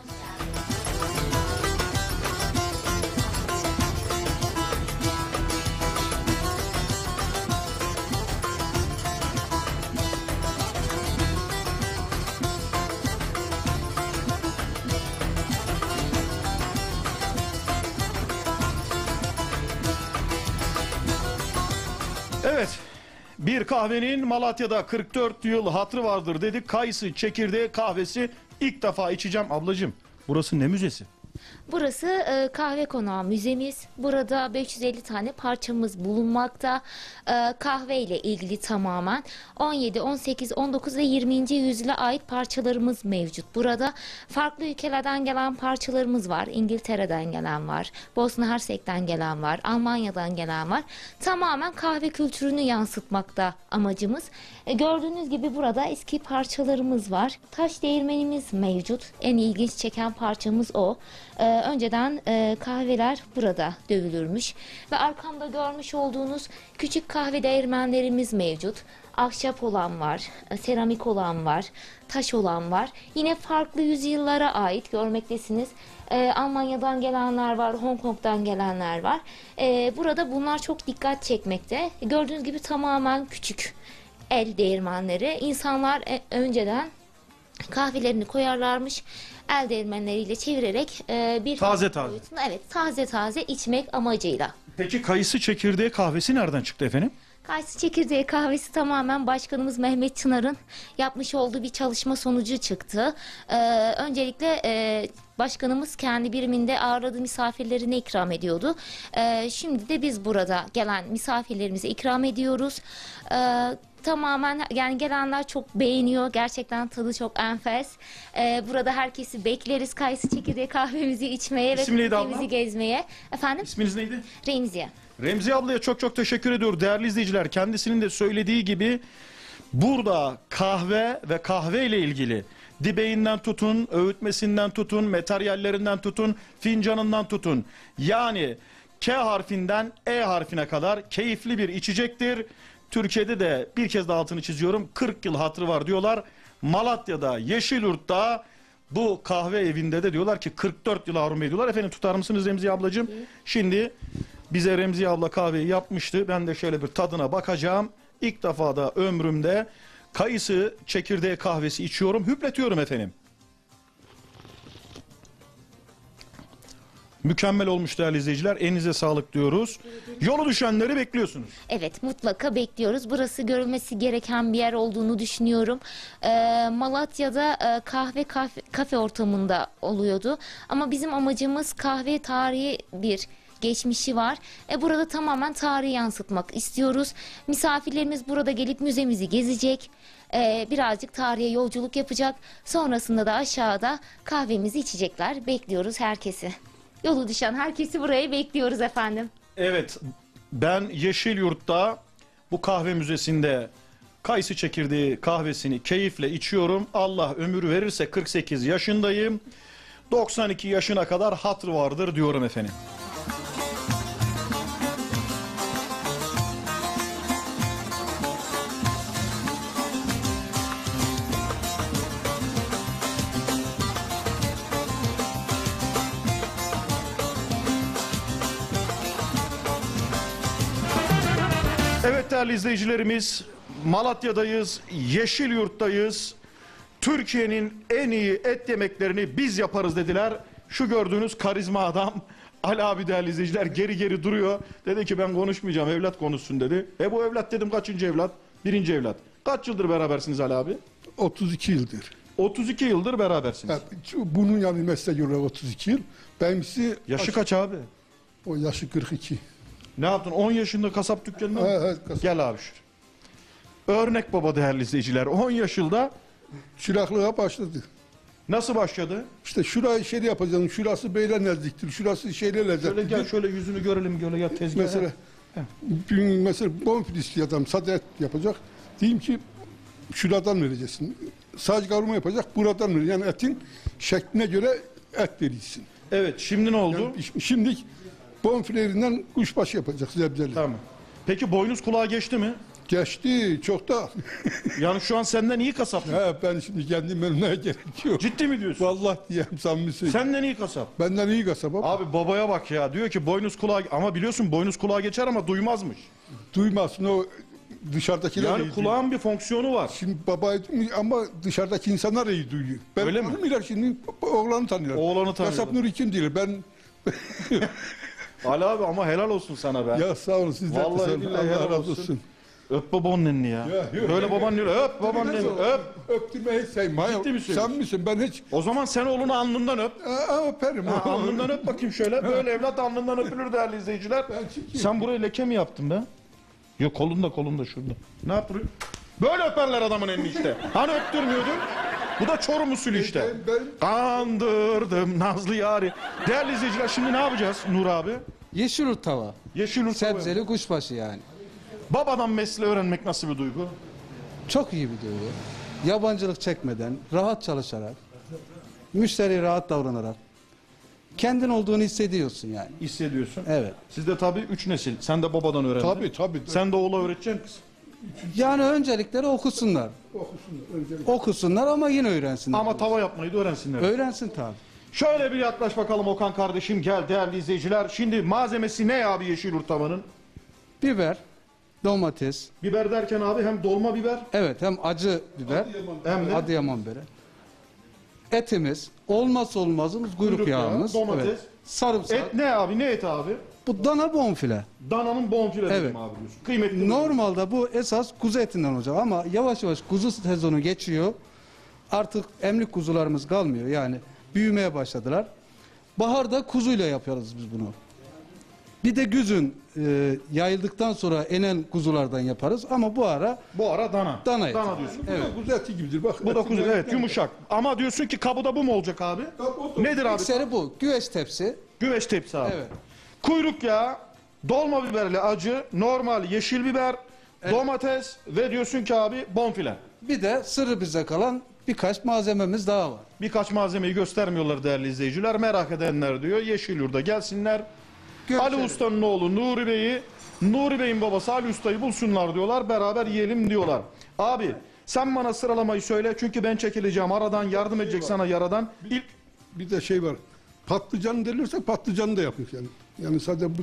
Evet. Bir kahvenin Malatya'da 44 yıl hatırı vardır dedik. Kayısı çekirdeği kahvesi ilk defa içeceğim. Ablacığım, burası ne müzesi? Burası kahve konağı müzemiz. Burada 550 tane parçamız bulunmakta. Kahve ile ilgili tamamen 17, 18, 19 ve 20. yüzyıla ait parçalarımız mevcut. Burada farklı ülkelerden gelen parçalarımız var. İngiltere'den gelen var, Bosna Hersek'ten gelen var, Almanya'dan gelen var. Tamamen kahve kültürünü yansıtmakta amacımız. Gördüğünüz gibi burada eski parçalarımız var. Taş değirmenimiz mevcut. En ilginç çeken parçamız o. Önceden kahveler burada dövülürmüş ve arkamda görmüş olduğunuz küçük kahve değirmenlerimiz mevcut. Ahşap olan var, seramik olan var, taş olan var. Yine farklı yüzyıllara ait görmektesiniz. Almanya'dan gelenler var, Hong Kong'dan gelenler var. Burada bunlar çok dikkat çekmekte. Gördüğünüz gibi tamamen küçük el değirmenleri. İnsanlar önceden kahvelerini koyarlarmış. El değirmenleriyle çevirerek bir Taze taze. boyutunda, evet, taze taze içmek amacıyla. Peki kayısı çekirdeği kahvesi nereden çıktı efendim? Kayısı çekirdeği kahvesi tamamen Başkanımız Mehmet Çınar'ın yapmış olduğu bir çalışma sonucu çıktı. Öncelikle Başkanımız kendi biriminde ağırladığı misafirlerine ikram ediyordu. Şimdi de biz burada gelen misafirlerimize ikram ediyoruz. Tamamen yani gelenler çok beğeniyor. Gerçekten tadı çok enfes. Burada herkesi bekleriz kayısı çekirdeği kahvemizi içmeye İsim ve neydi abla? ülkemizi gezmeye. Efendim? İsminiz neydi? Remziye. Remziye ablaya çok çok teşekkür ediyoruz değerli izleyiciler. Kendisinin de söylediği gibi burada kahve ve kahve ile ilgili dibeğinden tutun, öğütmesinden tutun, materyallerinden tutun, fincanından tutun. Yani K harfinden E harfine kadar keyifli bir içecektir. Türkiye'de de bir kez daha altını çiziyorum 40 yıl hatırı var diyorlar. Malatya'da, Yeşilyurt'ta bu kahve evinde de diyorlar ki 44 yıl Harun Bey diyorlar. Efendim tutar mısınız Remziye ablacığım? Şimdi bize Remziye abla kahveyi yapmıştı. Ben de şöyle bir tadına bakacağım. İlk defa da ömrümde kayısı çekirdeği kahvesi içiyorum. Hüpletiyorum efendim. Mükemmel olmuş değerli izleyiciler. Elinize sağlık diyoruz. Yolu düşenleri bekliyorsunuz. Evet, mutlaka bekliyoruz. Burası görülmesi gereken bir yer olduğunu düşünüyorum. Malatya'da kafe ortamında oluyordu. Ama bizim amacımız kahve tarihi bir geçmişi var. Burada tamamen tarihi yansıtmak istiyoruz. Misafirlerimiz burada gelip müzemizi gezecek. Birazcık tarihe yolculuk yapacak. Sonrasında da aşağıda kahvemizi içecekler. Bekliyoruz herkesi. Yolu düşen herkesi buraya bekliyoruz efendim. Evet, ben Yeşilyurt'ta bu kahve müzesinde kayısı çekirdeği kahvesini keyifle içiyorum. Allah ömür verirse 48 yaşındayım. 92 yaşına kadar hatır vardır diyorum efendim. Evet değerli izleyicilerimiz, Malatya'dayız, Yeşilyurt'tayız. Türkiye'nin en iyi et yemeklerini biz yaparız dediler. Şu gördüğünüz karizma adam Ali abi değerli izleyiciler geri geri duruyor. Dedi ki ben konuşmayacağım, evlat konuşsun dedi. Bu evlat dedim, kaçıncı evlat? Birinci evlat. Kaç yıldır berabersiniz Ali abi? 32 yıldır. 32 yıldır berabersiniz. Bunun yani meslek olarak 32 yıl. Benimkisi Yaşı kaç abi? o yaşı 42. Ne yaptın? 10 yaşında kasap dükkanında mı? Evet, kasap. Gel abi şu. Örnek baba değerli izleyiciler. 10 yaşında Çıraklığa başladı. nasıl başladı? İşte şurayı şey yapacağım. Şurası beyler nezdiktir. Şurası şeyler Şöyle lezzetlidir. gel, şöyle yüzünü görelim, böyle yat tezgaha. Mesela bonfile istiyor adam. Sade et yapacak. Diyeyim ki şuradan vereceksin. Sadece kavurma yapacak. Buradan vereceksin. Yani etin şekline göre et verirsin. Evet, şimdi ne oldu? Yani şimdi bonfilerinden kuşbaşı yapacak zebzeli. Tamam. Peki boynuz kulağa geçti mi? Geçti çok da. Yani şu an senden iyi kasap. Ben şimdi kendim ölmeye gerek yok. Ciddi mi diyorsun? Vallahi diyeyim samimi söyleyeyim. Senden iyi kasap. Benden iyi kasap abi. Abi babaya bak ya. Diyor ki boynuz kulağa, ama biliyorsun boynuz kulağa geçer ama duymazmış. Duymazsın o dışarıdakiler Yani iyi kulağın bir fonksiyonu var. Şimdi baba ama dışarıdaki insanlar iyi duyuyor. Ben Öyle mi? tanımıyorlar şimdi oğlanı tanıyorlar. Oğlanı tanıyorlar. Kasap Nuri kim diyor ben Ali abi ama helal olsun sana be. ya sağ olun siz de Vallahi sağ olun. billahi helal Allah razı olsun. olsun. Öp babaanneni ya. Böyle babaanneni öp babaanneni öp. Öptürmeyi sevmem. Ciddi mi söylüyorsun? Sen misin ben hiç O zaman sen oğlunu alnından öp. öperim. Ha, alnından öp bakayım şöyle. Böyle evlat alnından öpülür değerli izleyiciler. Sen buraya leke mi yaptın be? Yok kolunda şurada. Ne yaptırıyor? Böyle öperler adamın elini işte. Hani öptürmüyordun? Bu da Çorum usulü işte. Kandırdım Nazlı yari. Değerli izleyiciler şimdi ne yapacağız Nur abi? Yeşilyurt tava. Yeşilyurt Sebzeli kuşbaşı yani. Babadan mesleği öğrenmek nasıl bir duygu? Çok iyi bir duygu. Yabancılık çekmeden, rahat çalışarak, müşteriye rahat davranarak kendin olduğunu hissediyorsun yani. Hissediyorsun. Evet. Siz de tabii 3 nesil. Sen de babadan öğrendin. Tabii. Sen de oğula öğreteceksin kız. Yani öncelikleri okusunlar. Okusunlar ama yine öğrensinler. Ama tava yapmayı da öğrensinler. Öğrensin tabii. Şöyle bir yaklaş bakalım Okan kardeşim, gel değerli izleyiciler. Şimdi malzemesi ne abi Yeşilyurt tavanın? Biber, domates, Biber derken abi hem dolma biber evet hem acı biber, hem de Adıyaman biberi. Etimiz, olmazsa olmazımız kuyruk Kuyruk yağı, yağımız. domates. Evet. Sarımsak. et ne abi, ne et abi? Bu dana bonfile. Dananın bonfile dedim Evet. abi diyorsun. Kıymetli. Normalde bu esas kuzu etinden olacak ama yavaş yavaş kuzu sezonu geçiyor. Artık emlik kuzularımız kalmıyor yani büyümeye başladılar. Baharda kuzuyla yapıyoruz biz bunu. Bir de güzün yayıldıktan sonra enen kuzulardan yaparız ama bu ara Bu ara dana. Dana eti. Dana diyorsun. evet. Kuzu eti gibidir bak. Bu da kuzu, evet yumuşak. Ama diyorsun ki kabı da bu mu olacak abi? Nedir abi? İkseri bu. Güveç tepsi. Güveç tepsi abi. Evet. Kuyruk yağı, dolma biberli acı, normal yeşil biber, domates ve diyorsun ki abi bonfile. Bir de sırrı bize kalan birkaç malzememiz daha var. Birkaç malzemeyi göstermiyorlar değerli izleyiciler. Merak edenler diyor Yeşilyurt'a gelsinler. Ali Usta'nın oğlu Nuri Bey'i, Nuri Bey'in babası Ali Usta'yı bulsunlar diyorlar. Beraber yiyelim diyorlar. Abi sen bana sıralamayı söyle çünkü ben çekileceğim aradan, yardım edecek sana yaradan. İlk Bir de şey var. Patlıcan denirse patlıcanı da yapıyor yani. Yani sadece bu değil.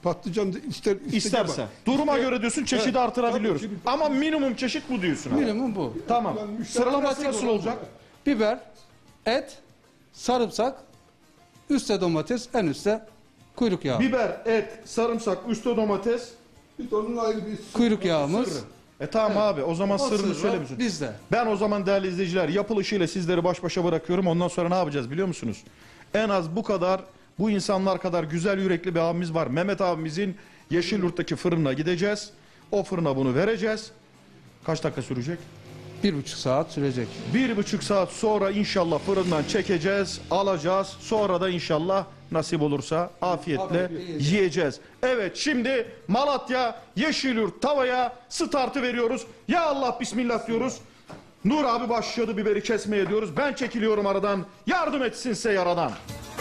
Patlıcan da ister İsterse. Duruma göre diyorsun çeşidi Evet, artırabiliyoruz. tabii ki. Ama minimum çeşit bu diyorsun abi. Minimum bu. Tamam. Yani müşteri- Sıralaması nasıl olacak? Biber, et, sarımsak, üstte domates, en üstte kuyruk yağı. Biber, et, sarımsak, üstte domates. Bir de onun ayrı bir Kuyruk yağımız. Tamam abi o zaman O sırrını sırrı söylemişsin. bizde. Ben o zaman değerli izleyiciler yapılışıyla sizleri baş başa bırakıyorum. Ondan sonra ne yapacağız biliyor musunuz? En az bu kadar, bu insanlar kadar güzel yürekli bir abimiz var. Mehmet abimizin Yeşilyurt'taki fırına gideceğiz. O fırına bunu vereceğiz. Kaç dakika sürecek? 1,5 saat sürecek. 1,5 saat sonra inşallah fırından çekeceğiz, alacağız. Sonra da inşallah nasip olursa afiyetle Afiyetle yiyeceğiz. Evet şimdi Malatya Yeşilyurt tavaya startı veriyoruz. Ya Allah bismillah diyoruz. Nur abi başladı biberi kesmeye diyoruz. Ben çekiliyorum aradan. Yardım etsinse yaradan.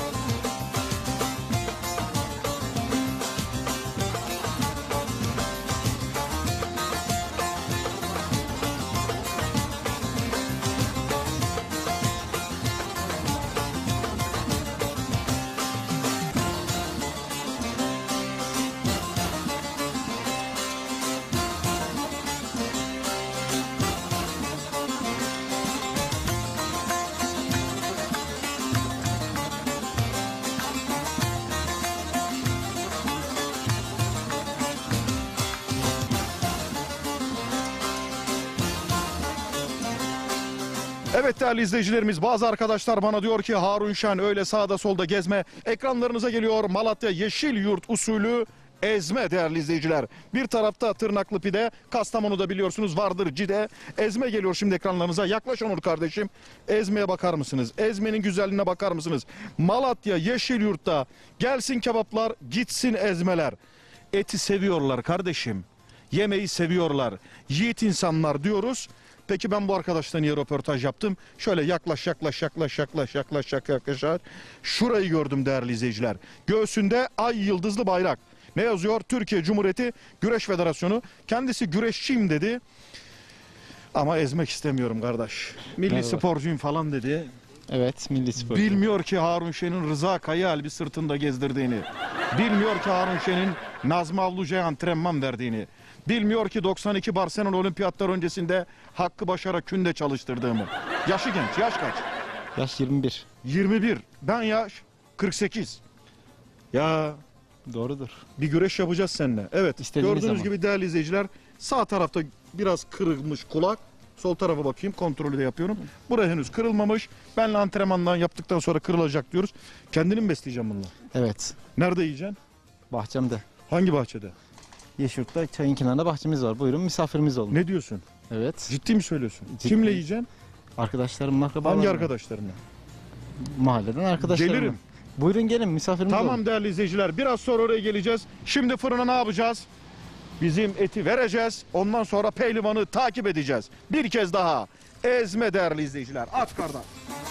Evet değerli izleyicilerimiz bazı arkadaşlar bana diyor ki Harun Şen öyle sağda solda gezme. Ekranlarınıza geliyor Malatya Yeşilyurt usulü ezme değerli izleyiciler. Bir tarafta tırnaklı pide, Kastamonu'da biliyorsunuz vardır cide. Ezme geliyor şimdi ekranlarınıza. Yaklaş Onur kardeşim. Ezmeye bakar mısınız? Ezmenin güzelliğine bakar mısınız? Malatya Yeşilyurt'ta gelsin kebaplar, gitsin ezmeler. Eti seviyorlar kardeşim. Yemeği seviyorlar. Yiğit insanlar diyoruz. Peki ben bu arkadaşla niye röportaj yaptım? Şöyle yaklaş. Şurayı gördüm değerli izleyiciler. Göğsünde ay yıldızlı bayrak. Ne yazıyor? Türkiye Cumhuriyeti Güreş Federasyonu. Kendisi güreşçiyim dedi. Ama ezmek istemiyorum kardeş. Milli Merhaba. sporcuyum falan dedi. Evet, milli spor. Bilmiyor ki Harun Şen'in Rıza Kayaalp'i sırtında gezdirdiğini. Bilmiyor ki Harun Şen'in Nazmi Avluca'ya antrenman verdiğini. Bilmiyor ki 92 Barcelona Olimpiyatlar öncesinde Hakkı Başar'a künde çalıştırdığımı. Yaşı genç, yaş kaç? Yaş 21. 21. Ben yaş 48. Ya Doğrudur. bir güreş yapacağız seninle. Evet. İstediğiniz Gördüğünüz zaman. gibi değerli izleyiciler sağ tarafta biraz kırılmış kulak. Sol tarafa bakayım kontrolü de yapıyorum. Buraya henüz kırılmamış. Benle antrenmandan yaptıktan sonra kırılacak diyoruz. Kendini mi besleyeceğim bununla? Evet. Nerede yiyeceksin? Bahçemde. Hangi bahçede? Yeşilurt'ta çayın kenarında bahçemiz var. Buyurun misafirimiz olun. Ne diyorsun? Evet. Ciddi mi söylüyorsun? Ciddi. Kimle yiyeceksin? Arkadaşlarımla, akrabalarımla. Hangi arkadaşlarınla? Mahalleden arkadaşlarımla. Gelirim. Buyurun gelin misafirimiz olun. Tamam değerli izleyiciler biraz sonra oraya geleceğiz. Şimdi fırına ne yapacağız? Bizim eti vereceğiz. Ondan sonra pehlivanı takip edeceğiz. Bir kez daha ezme değerli izleyiciler. Aç kardan.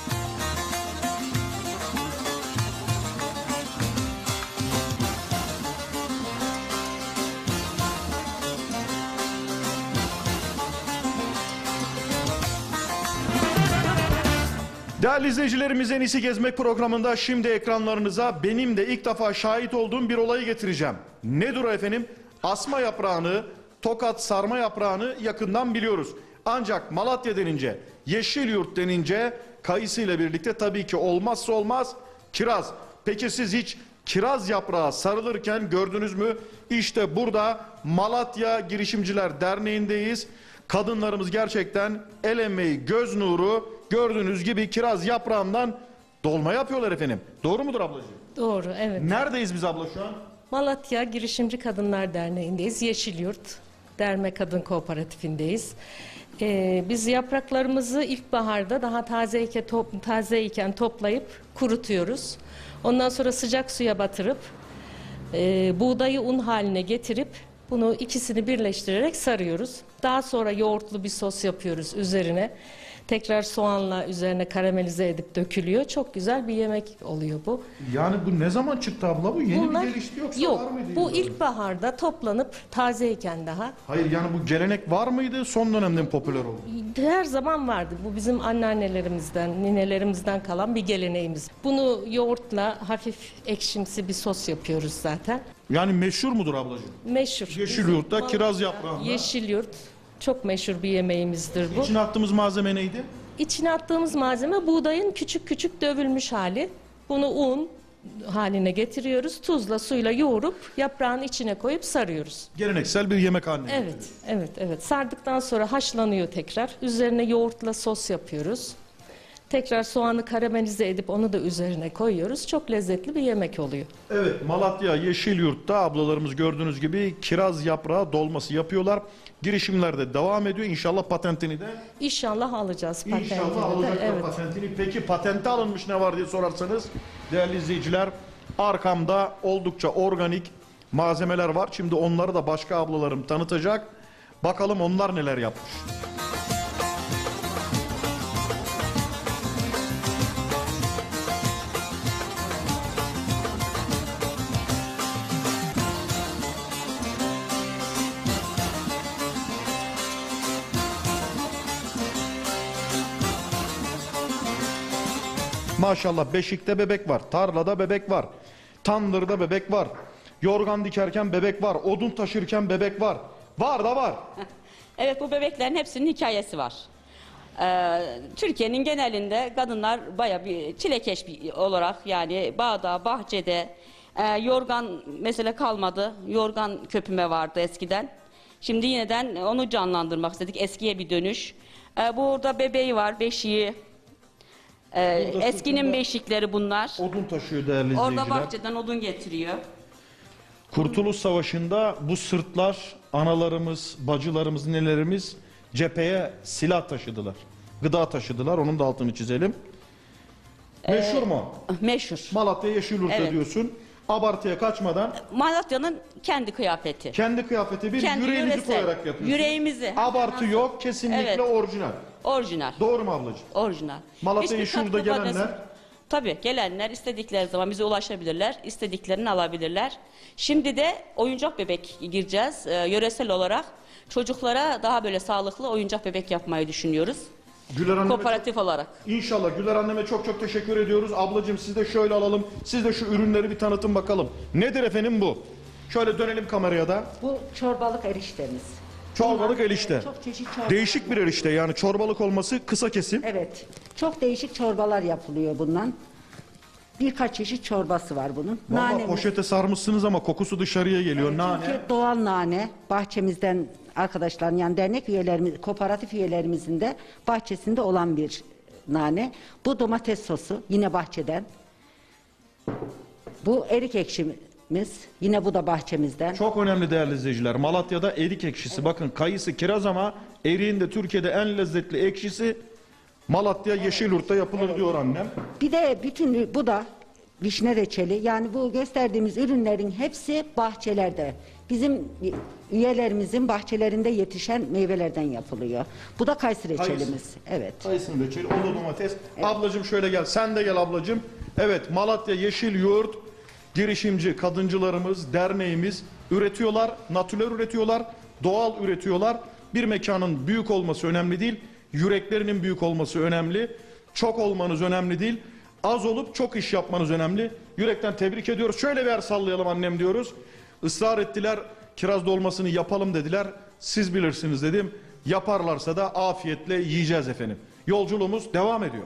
Değerli izleyicilerimiz En İyisi Gezmek programında şimdi ekranlarınıza benim de ilk defa şahit olduğum bir olayı getireceğim. Nedir o efendim? Asma yaprağını, Tokat sarma yaprağını yakından biliyoruz. Ancak Malatya denince, Yeşilyurt denince kayısı ile birlikte tabii ki olmazsa olmaz kiraz. Peki siz hiç kiraz yaprağı sarılırken gördünüz mü? İşte burada Malatya Girişimciler Derneği'ndeyiz. Kadınlarımız gerçekten el emeği, göz nuru, gördüğünüz gibi kiraz yaprağından dolma yapıyorlar efendim. Doğru mudur ablacığım? Doğru, evet. Neredeyiz biz abla şu an? Malatya Girişimci Kadınlar Derneği'ndeyiz. Yeşilyurt Derme Kadın Kooperatifindeyiz. Biz yapraklarımızı ilkbaharda daha tazeyken toplayıp kurutuyoruz. Ondan sonra sıcak suya batırıp buğdayı un haline getirip bunu ikisini birleştirerek sarıyoruz. Daha sonra yoğurtlu bir sos yapıyoruz üzerine. Tekrar soğanla üzerine karamelize edip dökülüyor. Çok güzel bir yemek oluyor bu. Yani bu ne zaman çıktı abla bu? Yeni Bunlar bir gelişti yoksa yok. var mıydı? Bu yıllardır? ilkbaharda toplanıp tazeyken daha Hayır yani bu gelenek var mıydı? Son dönemde mi popüler oldu? her zaman vardı. Bu bizim anneannelerimizden, ninelerimizden kalan bir geleneğimiz. Bunu yoğurtla hafif ekşimsi bir sos yapıyoruz zaten. Yani meşhur mudur ablacığım? Meşhur. Yeşilyurt'ta kiraz yaprağında. Yeşilyurt çok meşhur bir yemeğimizdir bu. İçine attığımız malzeme neydi? İçine attığımız malzeme buğdayın küçük küçük dövülmüş hali. Bunu un haline getiriyoruz. Tuzla suyla yoğurup yaprağın içine koyup sarıyoruz. Geleneksel bir yemek haline Evet, getiriyoruz. evet, evet. Sardıktan sonra haşlanıyor tekrar. Üzerine yoğurtla sos yapıyoruz. Tekrar soğanı karamelize edip onu da üzerine koyuyoruz. Çok lezzetli bir yemek oluyor. Evet, Malatya Yeşilyurt'ta ablalarımız gördüğünüz gibi kiraz yaprağı dolması yapıyorlar. Girişimler de devam ediyor. İnşallah patentini de İnşallah alacağız patentini de. İnşallah alacaklar Evet. patentini. Peki patente alınmış ne var diye sorarsanız değerli izleyiciler, arkamda oldukça organik malzemeler var. Şimdi onları da başka ablalarım tanıtacak. Bakalım onlar neler yapmış. Maşallah beşikte bebek var, tarlada bebek var, tandırda bebek var, yorgan dikerken bebek var, odun taşırken bebek var. Var da var. Evet, bu bebeklerin hepsinin hikayesi var. Türkiye'nin genelinde kadınlar baya bir çilekeş olarak, yani bağda, bahçede, yorgan mesela kalmadı. Yorgan köpüme vardı eskiden. Şimdi yeniden onu canlandırmak istedik. Eskiye bir dönüş. Burada bebeği var, beşiği. Eskinin sırtında beşikleri bunlar. Odun taşıyor değerli izleyiciler. Orada bahçeden odun getiriyor. Kurtuluş Savaşı'nda bu sırtlar analarımız, bacılarımız, nelerimiz cepheye silah taşıdılar. Gıda taşıdılar. Onun da altını çizelim. Meşhur mu? Meşhur. Malatya Yeşilyurt'ta Evet. diyorsun. Abartıya kaçmadan Malatya'nın kendi kıyafeti. kendi kıyafeti bir Kendi yüreğinizi yöresel. koyarak yapıyorsun. Yüreğimizi. Abartı yok. Kesinlikle Evet. orijinal. Orijinal. Doğru mu ablacığım? Orijinal. Malatya Hiçbir Yeşilyurt'ta katkı maddesi- gelenler Tabii gelenler istedikleri zaman bize ulaşabilirler, istediklerini alabilirler. Şimdi de oyuncak bebek gireceğiz. Yöresel olarak çocuklara daha böyle sağlıklı oyuncak bebek yapmayı düşünüyoruz. Güler anneme Kooperatif olarak. İnşallah Güler anneme çok çok teşekkür ediyoruz. Ablacığım siz de şöyle alalım. Siz de şu ürünleri bir tanıtın bakalım. Nedir efendim bu? Şöyle dönelim kameraya da. Bu çorbalık eriştemiz. Çorbalık erişte. Çok çeşit çorba. Değişik bir erişte, yani çorbalık olması kısa kesim. Evet. Çok değişik çorbalar yapılıyor bundan. Birkaç çeşit çorbası var bunun. Vallahi Nanemiz- poşete sarmışsınız ama kokusu dışarıya geliyor. Evet, Nane. çünkü doğal nane bahçemizden arkadaşların, yani dernek üyelerimiz, kooperatif üyelerimizin de bahçesinde olan bir nane. Bu domates sosu yine bahçeden. Bu erik ekşimiz yine bu da bahçemizden. Çok önemli değerli izleyiciler. Malatya'da erik ekşisi. Bakın kayısı, kiraz ama eriğin de Türkiye'de en lezzetli ekşisi Malatya Yeşilyurt'ta yapılır diyor annem. Bir de bütün bu da vişne reçeli. Yani bu gösterdiğimiz ürünlerin hepsi bahçelerde. Bizim üyelerimizin bahçelerinde yetişen meyvelerden yapılıyor. Bu da kayısı reçelimiz. Evet. Kayısının reçeli, o da domates. Ablacığım şöyle gel. Sen de gel ablacığım. Evet, Malatya Yeşilyurt girişimci kadıncılarımız, derneğimiz üretiyorlar. Natürel üretiyorlar. Doğal üretiyorlar. Bir mekanın büyük olması önemli değil. Yüreklerinin büyük olması önemli. Çok olmanız önemli değil. Az olup çok iş yapmanız önemli. Yürekten tebrik ediyoruz. Şöyle bir yer sallayalım annem diyoruz. Israr ettiler. Kiraz dolmasını yapalım dediler. Siz bilirsiniz dedim. Yaparlarsa da afiyetle yiyeceğiz efendim. Yolculuğumuz devam ediyor.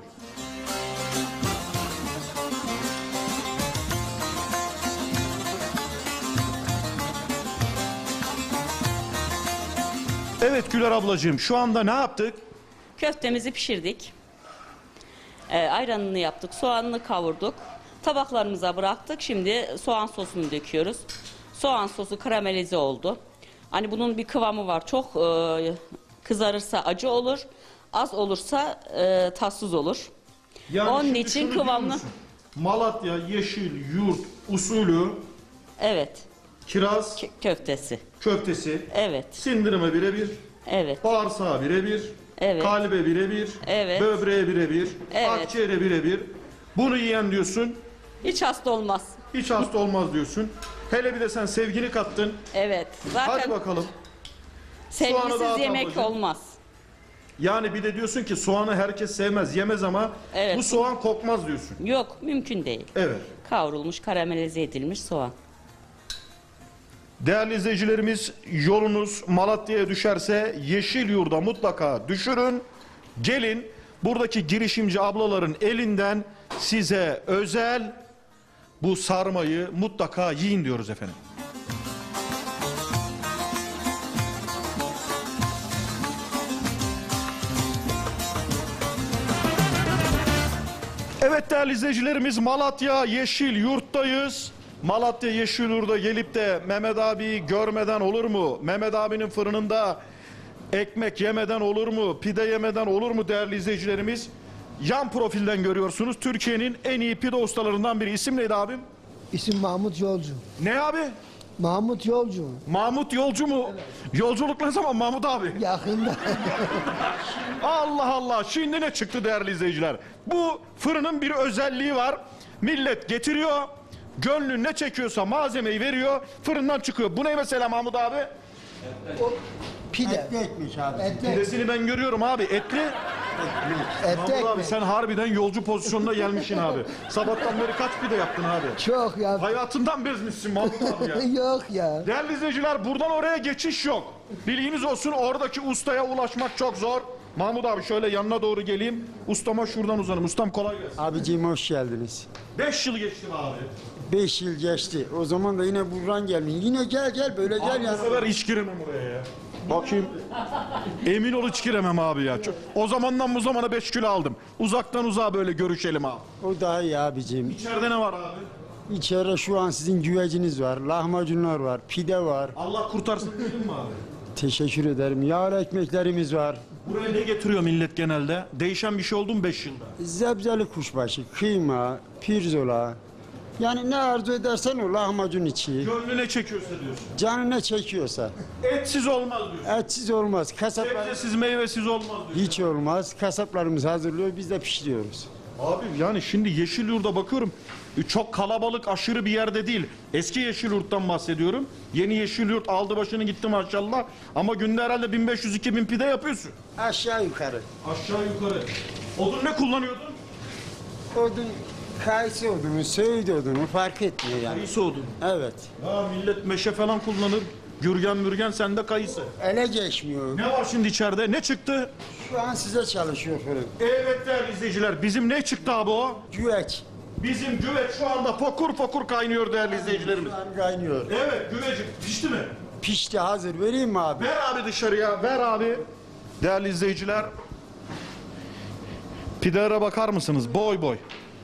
Evet Güler ablacığım, şu anda ne yaptık? Köftemizi pişirdik. Ayranını yaptık, soğanını kavurduk. Tabaklarımıza bıraktık. Şimdi soğan sosunu döküyoruz. Soğan sosu karamelize oldu. Hani bunun bir kıvamı var. Çok kızarırsa acı olur. Az olursa tatsız olur. Yani Onun şimdi için şunu diyor kıvamlı. musun? Malatya Yeşilyurt usulü Evet. kiraz Köftesi. köftesi, Evet. sindirime birebir, Evet. bağırsağa birebir, Evet. kalbe birebir, Evet. böbreğe birebir, Evet. akciğere birebir. Bunu yiyen diyorsun, Hiç hasta olmaz. hiç hasta olmaz diyorsun. Hele bir de sen sevgini kattın. Evet. Hadi Zaten bakalım. Soğanı sevgisiz dağıt yemek ablacığım. olmaz. Yani bir de diyorsun ki soğanı herkes sevmez, yemez ama Evet. bu soğan kokmaz diyorsun. Yok, mümkün değil. Evet. Kavrulmuş, karamelize edilmiş soğan. Değerli izleyicilerimiz, yolunuz Malatya'ya düşerse Yeşilyurt'a mutlaka düşürün. Gelin buradaki girişimci ablaların elinden size özel bu sarmayı mutlaka yiyin diyoruz efendim. Evet değerli izleyicilerimiz, Malatya Yeşilyurt'tayız. Malatya Yeşilyurt'a gelip de Mehmet abiyi görmeden olur mu? Mehmet abinin fırınında ekmek yemeden olur mu? Pide yemeden olur mu değerli izleyicilerimiz? Yan profilden görüyorsunuz. Türkiye'nin en iyi pide ustalarından biri. İsim neydi abim? İsim Mahmut Yolcu. Ne abi? Mahmut Yolcu. Mahmut Yolcu mu? Evet. Yolculuk ne zaman Mahmut abi? Yakında. Allah Allah. Şimdi ne çıktı değerli izleyiciler? Bu fırının bir özelliği var. Millet getiriyor. Gönlü ne çekiyorsa malzemeyi veriyor. Fırından çıkıyor. Bu ne mesela Mahmut abi? O pide. Etli ekmek abi. Etli. Pidesini ben görüyorum abi. Etli. Mahmut abi Ekmek. sen harbiden yolcu pozisyonuna gelmişsin abi. Sabahtan beri kaç pide yaptın abi? Çok ya. Hayatından bezmişsin Mahmut abi ya. Yok ya. Değerli izleyiciler, buradan oraya geçiş yok. Bilginiz olsun, oradaki ustaya ulaşmak çok zor. Mahmut abi şöyle yanına doğru geleyim. Ustama şuradan uzanım. Ustam kolay gelsin. Abiciğim hoş geldiniz. 5 yıl geçti abi. 5 yıl geçti. O zaman da yine buradan gelmeyin. Yine gel böyle gel Abi yani. bu sefer hiç giremem oraya ya. Bakayım. Emin ol hiç giremem abi ya. O zamandan bu zamana 5 kilo aldım. Uzaktan uzağa böyle görüşelim abi. O daha iyi abiciğim. İçeride ne var abi? İçeride şu an sizin güveciniz var, lahmacunlar var, pide var. Allah kurtarsın dedim mi abi? Teşekkür ederim. Yağlı ekmeklerimiz var. Buraya ne getiriyor millet genelde? Değişen bir şey oldu mu 5 yılda? Zebzeli kuşbaşı, kıyma, pirzola. Yani ne arzu edersen o lahmacun içi. Gönlü ne çekiyorsa diyorsun. Canı ne çekiyorsa. Etsiz olmaz diyorsun. Etsiz olmaz. Kasaplar Sebzesiz meyvesiz olmaz diyorsun. hiç olmaz. Kasaplarımız hazırlıyor, biz de pişiriyoruz. Abi yani şimdi Yeşilyurt'a bakıyorum. Çok kalabalık, aşırı bir yerde değil. Eski Yeşilyurt'tan bahsediyorum. Yeni Yeşilyurt aldı başını gitti maşallah. Ama günde herhalde 1500-2000 pide yapıyorsun. Aşağı yukarı. Aşağı yukarı. Odun ne kullanıyordun? Odun, kayısı odunu, söğüt odunu fark etmiyor yani. Kayısı odun. Evet. Ya millet meşe falan kullanır. Gürgen mürgen, sende kayısı. Ele geçmiyor. Ne var şimdi içeride? Ne çıktı? Şu an size çalışıyor fırın. Evet değerli izleyiciler. Bizim ne çıktı abi o? Güveç. Bizim güveç şu anda fokur fokur kaynıyor değerli izleyicilerimiz. Şu an kaynıyor. Evet güvecik pişti mi? Pişti, hazır. Vereyim mi abi? Ver abi dışarıya, ver abi. Değerli izleyiciler, pidelere bakar mısınız? Boy boy.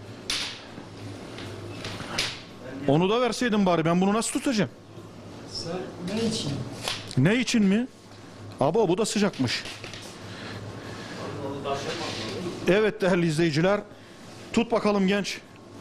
Onu da verseydin bari, ben bunu nasıl tutacağım? Sen ne için? Ne için mi? Abo bu da sıcakmış. Evet değerli izleyiciler, tut bakalım genç.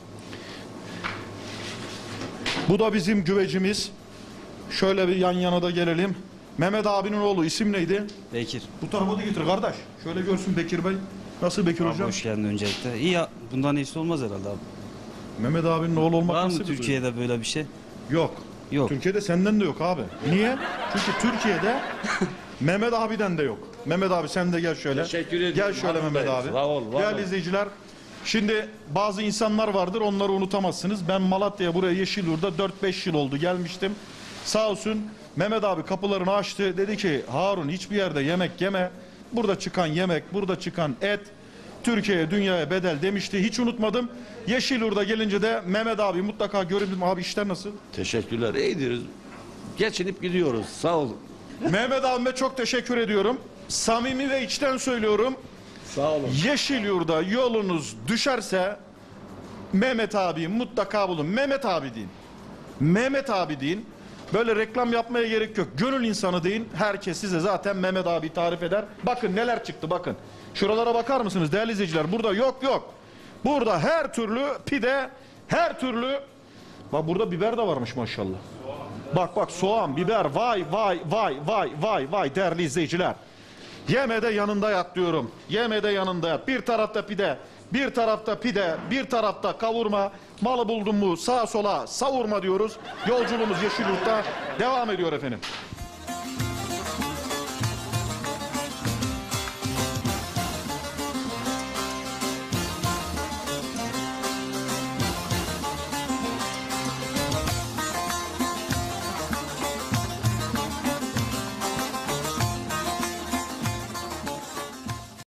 Bu da bizim güvecimiz. Şöyle bir yan yana da gelelim. Mehmet abinin oğlu, isim neydi? Bekir. Bu tarafa da getir kardeş. Şöyle görsün Bekir Bey. Nasıl Bekir Abi hocam? hoş geldin öncelikle. İyi ya, bundan iyisi olmaz herhalde abi. Mehmet abinin oğlu olmak Var nasıl mı bir duygu? Türkiye'de böyle bir şey? Yok. Yok. Türkiye'de senden de yok abi. Niye? Çünkü Türkiye'de Mehmet abiden de yok. Mehmet abi sen de gel şöyle. Teşekkür ederim. Gel şöyle Abi Mehmet Bey, abi. sağ ol, var Değerli ol. izleyiciler, şimdi bazı insanlar vardır, onları unutamazsınız. Ben Malatya'ya, buraya Yeşilyurt'ta 4-5 yıl oldu gelmiştim. Sağ olsun Mehmet abi kapılarını açtı. Dedi ki Harun hiçbir yerde yemek yeme. Burada çıkan yemek, burada çıkan et Türkiye'ye, dünyaya bedel demişti. Hiç unutmadım. Yeşilyurt'a gelince de Mehmet abi mutlaka görebildim. Abi işler nasıl? Teşekkürler. İyidir. Geçinip gidiyoruz. Sağ olun. Mehmet abime çok teşekkür ediyorum. Samimi ve içten söylüyorum. Sağ olun. Yeşilyurt'a yolunuz düşerse Mehmet abi mutlaka bulun. Mehmet abi deyin. Mehmet abi deyin. Böyle reklam yapmaya gerek yok. Gönül insanı deyin. Herkes size zaten Mehmet abi tarif eder. Bakın neler çıktı bakın. Şuralara bakar mısınız değerli izleyiciler? Burada yok. Burada her türlü pide, her türlü... Bak burada biber de varmış maşallah. Bak soğan, biber, vay değerli izleyiciler. Yeme de yanında yat diyorum. Yeme de yanında yat. Bir tarafta pide, bir tarafta pide, bir tarafta kavurma. Malı buldun mu sağa sola savurma diyoruz. Yolculuğumuz Yeşilyurt'ta devam ediyor efendim.